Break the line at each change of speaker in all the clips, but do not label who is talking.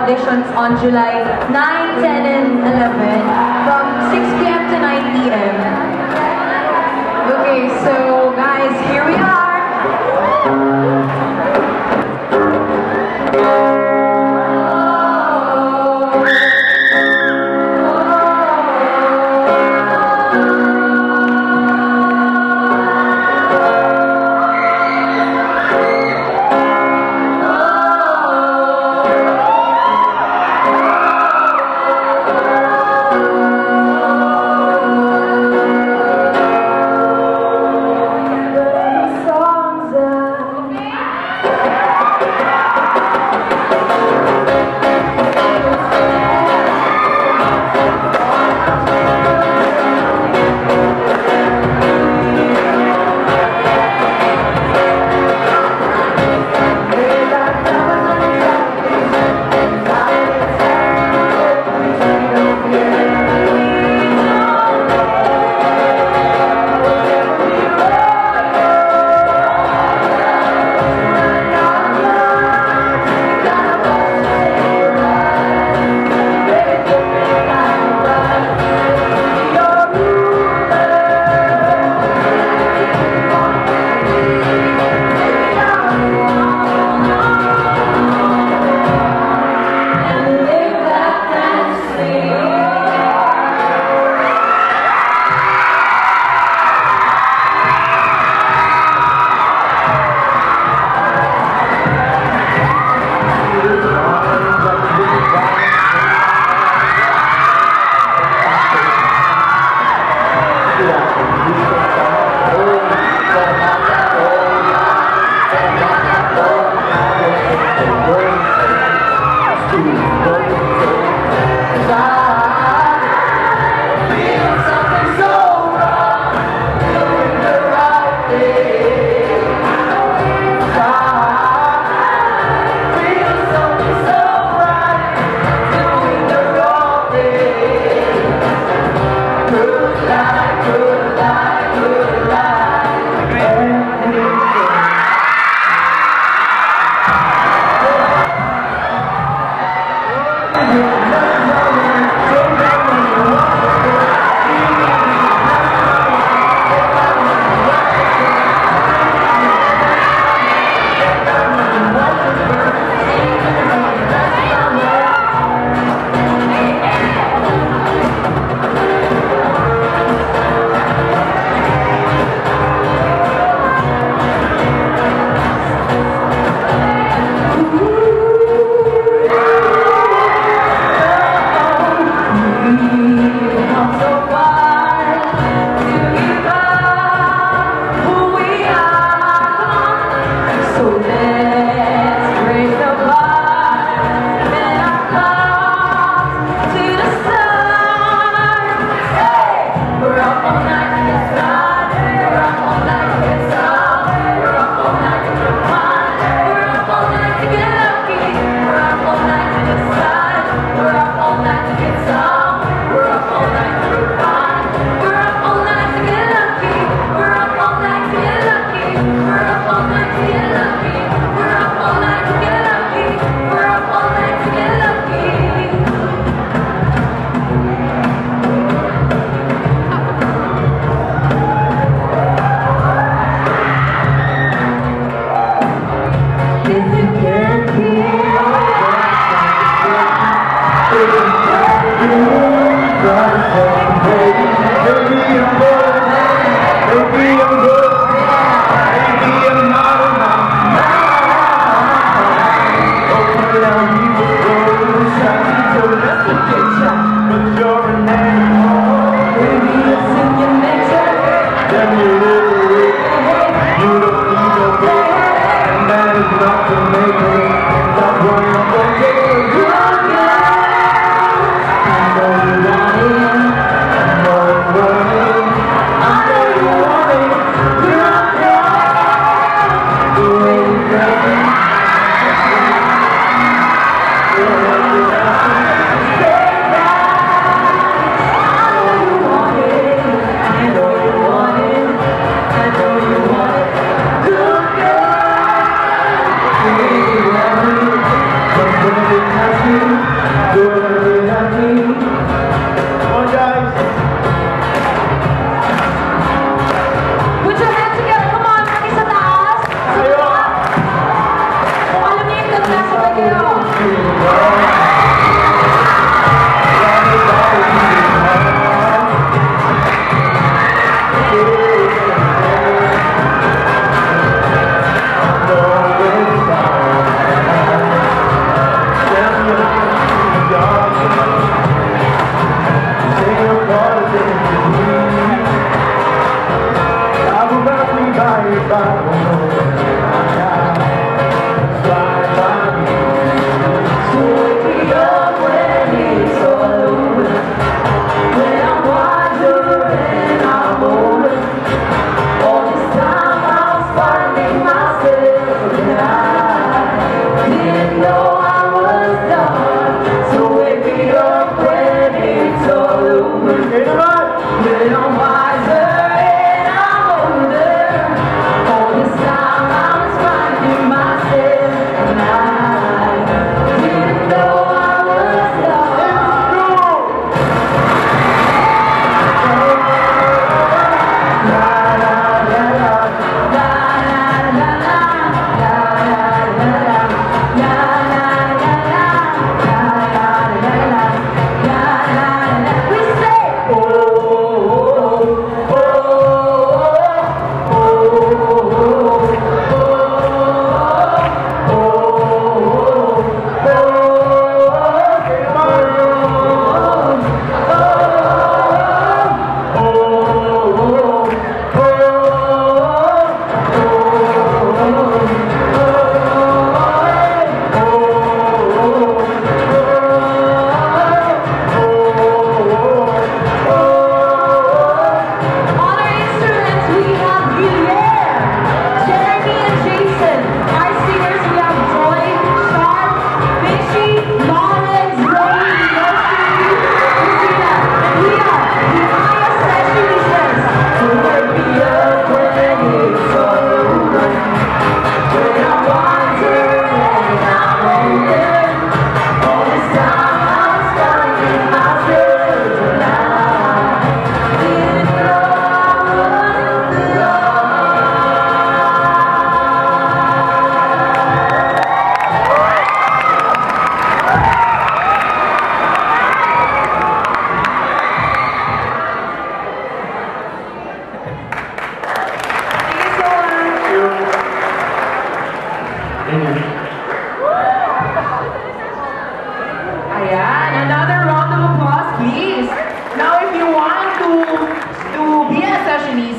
auditions on July 9, 10, and 11 from 6 p.m. to 9 p.m. Okay, so guys, here we are.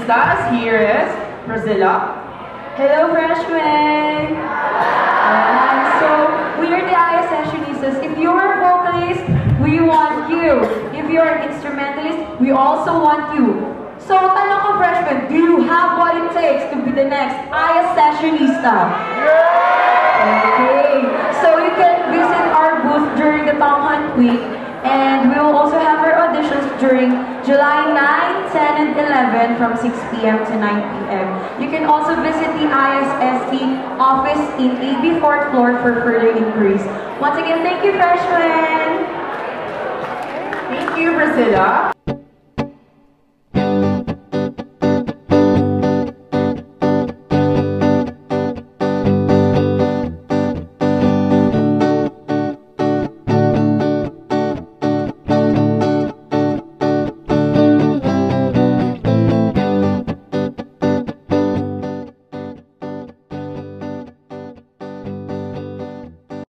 Fashionistas. Here is Priscilla.
Hello, freshmen! So, we are the IS Fashionistas. If you're a vocalist, we want you. If you're an instrumentalist, we also want you. So, tanong ko, freshmen, do you have what it takes to be the next IS Fashionista? Okay. So, you can visit our booth during the Tom Hunt Week. And we will also have our auditions during July 9, 10, and 11 from 6 p.m. to 9 p.m. You can also visit the ISST office in AB 4th floor for further inquiries. Once again, thank you, freshmen!
Thank you, Priscilla.